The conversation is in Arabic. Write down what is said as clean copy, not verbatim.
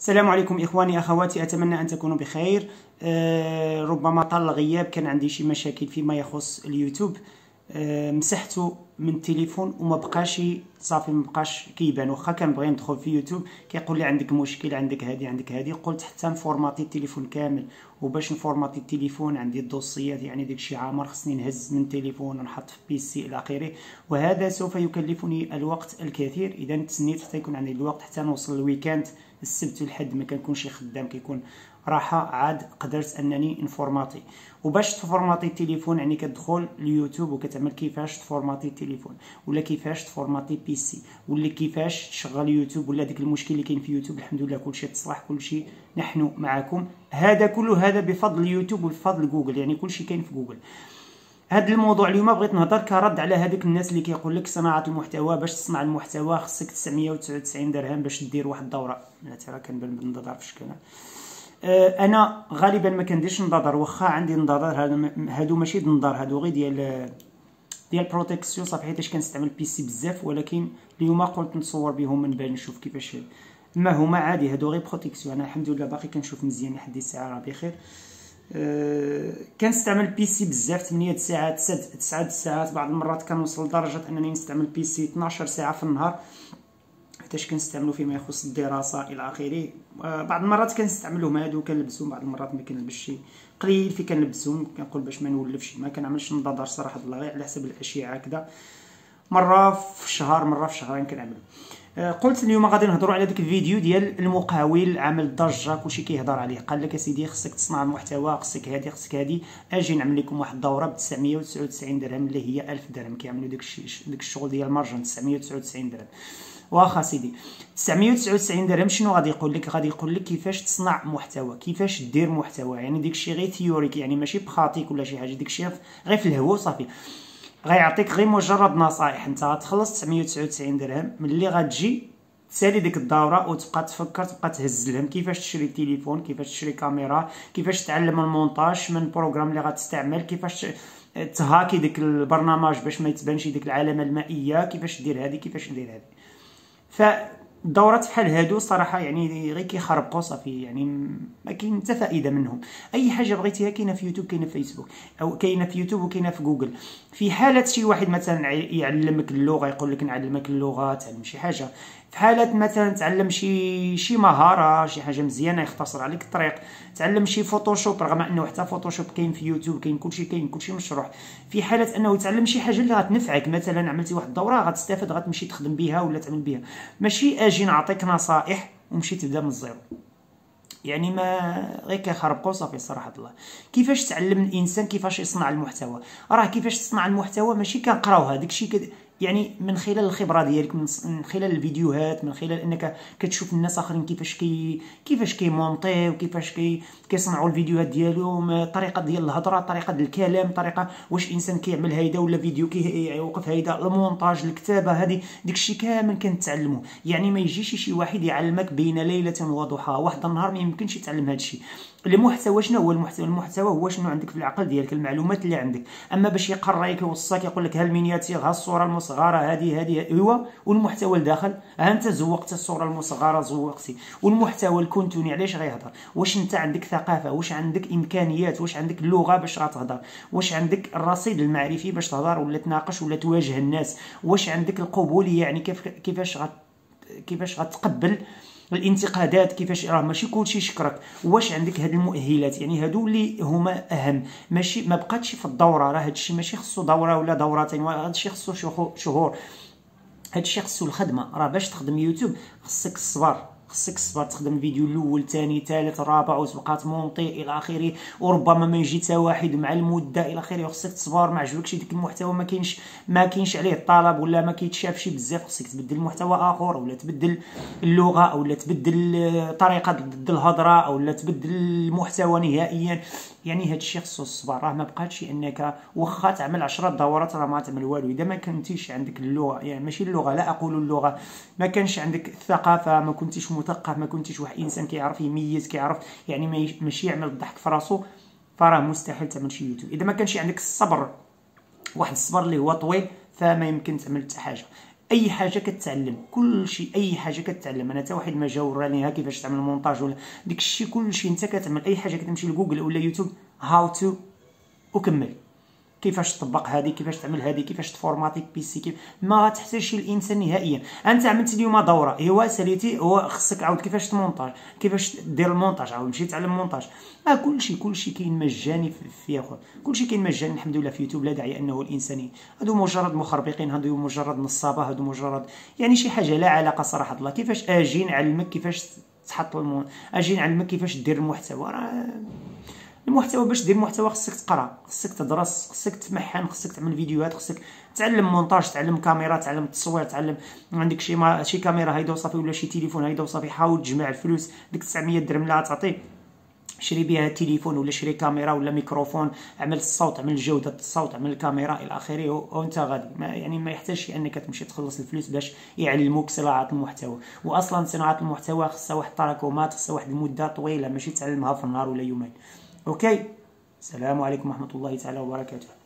السلام عليكم إخواني أخواتي، أتمنى أن تكونوا بخير. ربما طال الغياب، كان عندي شي مشاكل فيما يخص اليوتيوب. مسحته من التليفون وما بقاش صافي، ما بقاش كيبان. واخا كنبغي ندخل في يوتيوب كيقول لي عندك مشكل، عندك هذه عندك هذه. قلت حتى نفورماتي التليفون كامل، وباش نفورماتي التليفون عندي الدوسيات، يعني داكشي عامر، خصني نهز من التليفون ونحط في بيسي الى اخره، وهذا سوف يكلفني الوقت الكثير. اذا تسنيت حتى يكون عندي الوقت حتى نوصل الويكاند، السبت والحد ما كنكونش خدام، كيكون راحه، عاد قدرت انني نفورماتي. وباش تفورماتي التليفون يعني كتدخل اليوتيوب وكتعمل كيفاش تفورماتي التليفون، ولا كيفاش تفورماتي بيسي، ولا كيفاش تشغل يوتيوب، ولا داك المشكل اللي كاين في يوتيوب. الحمد لله كلشي تصلح، كلشي نحن معكم. هذا كله هذا بفضل يوتيوب وبفضل جوجل، يعني كلشي كاين في جوجل. هذا الموضوع اليوم بغيت نهضر كرد على هذوك الناس اللي كيقول لك صناعه المحتوى، باش تصنع المحتوى خصك 999 درهم باش دير واحد الدوره. لا ترى كنبان بالنظر في شكل. انا غالبا ما كنديرش نظر، واخا عندي نظر هادو ماشي النظر، هادو غير ديال بروتيكسيون صافي، حيتاش كنستعمل بيسي بزاف. ولكن اليوم قلت نصور بهم من بعد نشوف كيفاش ما هما عادي، هادو غير بروتيكسيون. انا الحمد لله باقي كنشوف مزيان لحد الساعه، راه بخير. كنستعمل بيسي بزاف، 8 ساعات 9 ساعات، بعض المرات كنوصل لدرجه انني نستعمل بيسي 12 ساعه في النهار، حيتاش كنستعملو فيما يخص الدراسه الى اخره. بعض المرات كنستعملهم هادو كنلبسهم، بعض المرات ما كنلبسش، قليل في كنلبسهم. كنقول باش ما نولفش، ما كنعملش نظر صراحه الله، غير على حسب الاشعه هكذا، مره في الشهر مره في شهرين كنعملو. قلت اليوم غادي نهضروا على داك الفيديو ديال المقاول عمل ضجه، كلشي كيهضر عليه. قال لك اسيدي خصك تصنع المحتوى، خصك هذه خصك هذه، اجي نعمل لكم واحد الدوره ب 999 درهم اللي هي 1000 درهم. كيعملوا داك الشغل ديال المارجن 999 درهم. واخا سيدي 999 درهم شنو غادي يقول لك؟ غادي يقول لك كيفاش تصنع محتوى، كيفاش دير محتوى، يعني داكشي غير ثيوريك، يعني ماشي بخاطيك ولا شي حاجه، داكشي غير في الهوا صافي. غيعطيك غير مجرد نصائح. انت غتخلص 999 درهم، ملي غتجي تسالي ديك الدوره وتبقى تفكر، تبقى تهز لهم كيفاش تشري تليفون، كيفاش تشري كاميرا، كيفاش تعلم المونتاج من بروغرام اللي غتستعمل، كيفاش تهاكي ديك البرنامج باش ما يتبانش ديك العلامه المائيه، كيفاش دير هذه كيفاش دير هذه. فالدورات بحال هادو صراحه يعني غير كيخربقوا صافي، يعني ما كاين حتى فائده منهم. اي حاجه بغيتيها كاينه في يوتيوب، كاينه في فيسبوك، او كاينه في يوتيوب وكاينه في جوجل. في حاله شي واحد مثلا يعلمك اللغه، يقول لك نعلمك اللغه، تعلم شي حاجه. في حاله مثلا تعلم شي مهاره، شي حاجه مزيانه يختصر عليك الطريق. تعلم شي فوتوشوب، رغم انه حتى فوتوشوب كاين في يوتيوب، كاين كلشي مشروح. في حاله انه تعلم شي حاجه اللي غتنفعك، مثلا عملتي واحد الدوره غتستافد، غتمشي تخدم بها ولا تعمل بها، ماشي اجي نعطيك نصائح ومشي تبدا من الزيرو. يعني ما غير كيخربقوا صافي صراحه الله. كيفاش تعلم الانسان كيفاش يصنع المحتوى؟ راه كيفاش تصنع المحتوى ماشي كنقراوها داكشي يعني من خلال الخبره ديالك، من خلال الفيديوهات، من خلال انك كتشوف الناس اخرين كيفاش كيمونطيو، كيفاش كيصنعوا الفيديوهات ديالهم، الطريقه ديال الهضره، طريقه الكلام، طريقه واش انسان كيعمل هيدا ولا فيديو كيوقف هيدا، المونتاج، الكتابه، هذه داكشي كامل كنتعلموه. يعني ما يجيش شي واحد يعلمك بين ليله وضحاها، واحد النهار ما يمكنش يتعلم هذا الشيء. المحتوى شنو هو المحتوى؟ المحتوى هو شنو عندك في العقل ديالك، المعلومات اللي عندك. اما باش يقريك يوصاك يقول لك ها المينياتير، ها الصوره المصغره، هذه ايوا. والمحتوى الداخل، ها انت زوقت الصوره المصغره، زوقتي. والمحتوى الكونتوني علاش غيهضر؟ واش انت عندك ثقافه، واش عندك امكانيات، واش عندك اللغه باش غتهضر، واش عندك الرصيد المعرفي باش تهضر ولا تناقش ولا تواجه الناس، واش عندك القبوليه، يعني كيفاش غتقبل الانتقادات، كيفاش راه ماشي كلشي يشكرك. واش عندك هاد المؤهلات؟ يعني هادو اللي هما اهم. ماشي ما بقاتش في الدوره، راه هادشي ماشي خصو دوره ولا دورتين، هادشي خصو شهور، هادشي خصو الخدمه. راه باش تخدم يوتيوب خصك الصبر، تخدم الفيديو الاول ثاني ثالث رابع وتبقى تمونطي الى اخره، وربما ما يجي حتى واحد مع المده الى اخره، خصك تصبر. ما عجبكش ديك المحتوى، ما كاينش عليه الطلب ولا ما كيتشافش بزاف، خصك تبدل محتوى اخر، ولا تبدل اللغه، او تبدل طريقه الهضره، او تبدل المحتوى نهائيا. يعني هادشي خصو الصبر. راه ما بقاتش انك واخا تعمل 10 دورات راه ما تعمل والو اذا ما كنتيش عندك اللغه. يعني ماشي اللغه، لا اقول اللغه، ما كانش عندك الثقافه، ما كنتيش مثقف، ما كنتيش واحد انسان كيعرف يميز، كيعرف يعني ماشي يعمل الضحك في راسو، فراه مستحيل تعمل شي يوتيوب. اذا ما كانش عندك الصبر، واحد الصبر اللي هو طويل، فما يمكن تعمل حتى حاجه. اي حاجه كتعلم، كل شيء اي حاجه كتعلم. انا حتى واحد ما جا ورانيها كيفاش تعمل مونتاج ولا داك الشيء، كل شيء انت كتعمل اي حاجه كتمشي لجوجل ولا يوتيوب هاو تو وكمل. كيفاش تطبق هذه، كيفاش تعمل هذه، كيفاش تفورماتيك بيسي، كيف ما تحتاجش الانسان نهائيا. انت عملت اليوم دوره ايوا ساليتي، هو خصك عاود كيفاش تمونتاج، كيفاش دير المونتاج، عاود مشي تعلم مونتاج. كل شيء كاين مجاني في اخر، كل شيء كاين مجاني الحمد لله في يوتيوب. لا داعي انه الانسان هادو مجرد مخربقين، هادو مجرد نصابه، هادو مجرد يعني شي حاجه لا علاقه صراحه الله. كيفاش اجي نعلمك كيفاش تحط اجي نعلمك كيفاش دير المحتوى. المحتوى باش دير محتوى خصك تقرا، خصك تدرس، خصك تمحن، خصك تعمل فيديوهات، خصك تعلم مونتاج، تعلم كاميرا، تعلم التصوير، تعلم عندك شي كاميرا هيدا وصافي، ولا شي تليفون هيدا وصافي. حاول تجمع الفلوس، ديك 900 درهم اللي غتعطيه شري بها التليفون ولا شري كاميرا ولا ميكروفون، عمل الصوت، عمل جودة الصوت، عمل الكاميرا الى اخره، وانت غادي. ما يحتاجش انك تمشي تخلص الفلوس باش يعلموك صناعة المحتوى. واصلا صناعة المحتوى خصها واحد التراكمات، خصها واحد المدة طويلة، ماشي تعلمها في النهار ولا يومين. اوكي، السلام عليكم ورحمة الله تعالى وبركاته.